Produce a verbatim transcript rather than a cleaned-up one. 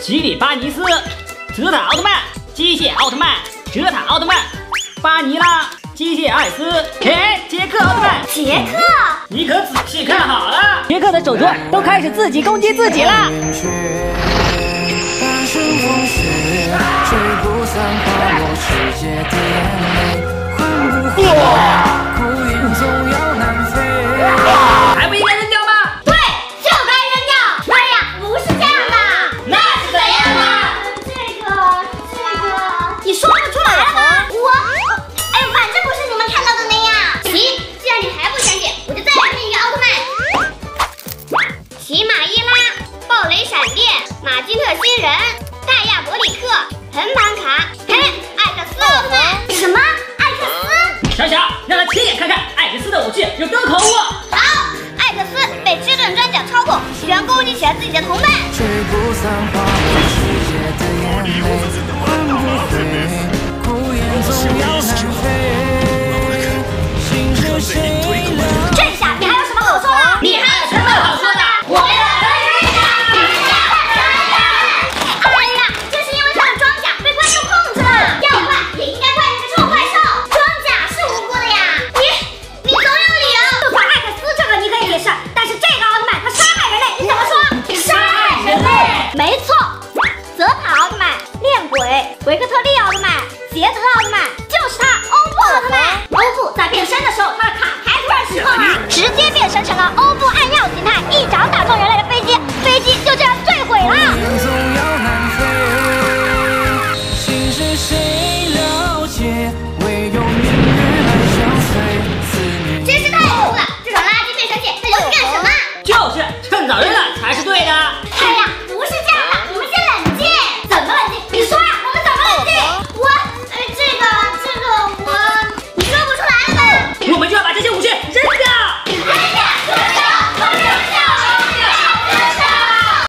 吉里巴尼斯，泽塔奥特曼，机械奥特曼，哲塔奥特曼，巴尼拉，机械艾斯，嘿，杰克奥特曼。 杰克， 你可仔细看好了， 杰克的手镯都开始自己攻击自己了。 还不应该扔掉吗？ 对，就该扔掉。哎呀，不是这样的， 那是怎样的？ 这个，这个，你说不出来了吗？我，哎，反正不是你们看到的那样。行，既然你还不想解，我就再来拼一个奥特曼。骑马伊拉，暴雷闪电，马金特星人，戴亚伯里克，横盘卡，嘿，艾克斯奥特曼。什么？艾克斯？ 小小，让他亲眼看看艾克斯的武器有多恐怖。 好，艾克斯被吃顿专甲操控，居然攻击起了自己的同伴。 追不散花落世界的眼泪，换不回，哭眼总要南飞。心是谁了？ 这下你还有什么好说的？ 你还有什么好说的？ 我要哎呀，这是因为他的装甲被怪兽控制了，要怪也应该怪那个臭怪兽。装甲是无辜的呀，你你总有理由。就算艾克斯这个你可以解释，但是这个奥特曼他杀害人类，你怎么说？杀害人类？没错，泽塔奥特曼、恋鬼、维克特利奥特曼、杰德奥特曼，就是他欧布奥特曼。欧布在变身的时候，他的卡牌突然失控了，直接变身成了欧布暗耀形态，一掌打中人类的飞机，飞机就这样坠毁了。 总要南飞，心是谁了解？唯有命运来相随，思念。 真是太恐怖了！这种垃圾变身器，它游戏干什么？ 就是趁早扔了，